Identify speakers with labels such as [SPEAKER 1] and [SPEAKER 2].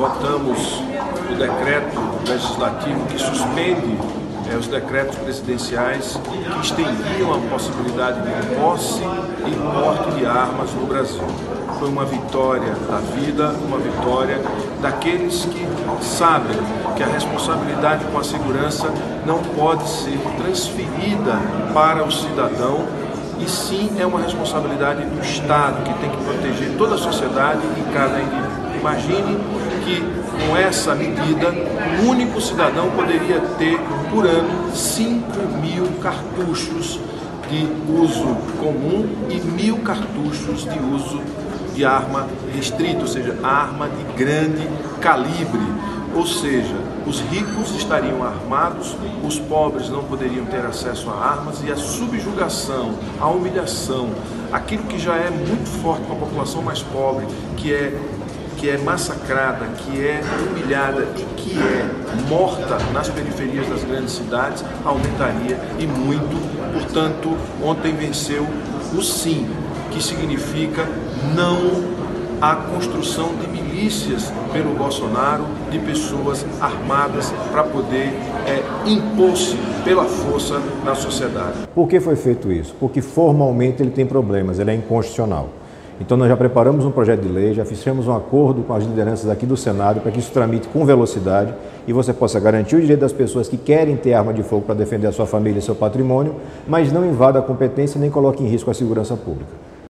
[SPEAKER 1] votamos o decreto legislativo que suspende os decretos presidenciais que estendiam a possibilidade de posse e porte de armas no Brasil. Foi uma vitória da vida, uma vitória daqueles que sabem que a responsabilidade com a segurança não pode ser transferida para o cidadão, e sim é uma responsabilidade do Estado, que tem que proteger toda a sociedade e cada indivíduo. Imagine que com essa medida, um único cidadão poderia ter por ano 5.000 cartuchos de uso comum e 1.000 cartuchos de uso de arma restrita, ou seja, arma de grande calibre. Ou seja, os ricos estariam armados, os pobres não poderiam ter acesso a armas, e a subjugação, a humilhação, aquilo que já é muito forte para a população mais pobre, que é massacrada, que é humilhada e que é morta nas periferias das grandes cidades, aumentaria e muito. Portanto, ontem venceu o sim, que significa não à construção de milícias pelo Bolsonaro, de pessoas armadas para poder impor-se pela força na sociedade.
[SPEAKER 2] Por que foi feito isso? Porque formalmente ele tem problemas, ele é inconstitucional. Então nós já preparamos um projeto de lei, já fizemos um acordo com as lideranças aqui do Senado para que isso tramite com velocidade e você possa garantir o direito das pessoas que querem ter arma de fogo para defender a sua família e seu patrimônio, mas não invada a competência nem coloque em risco a segurança pública.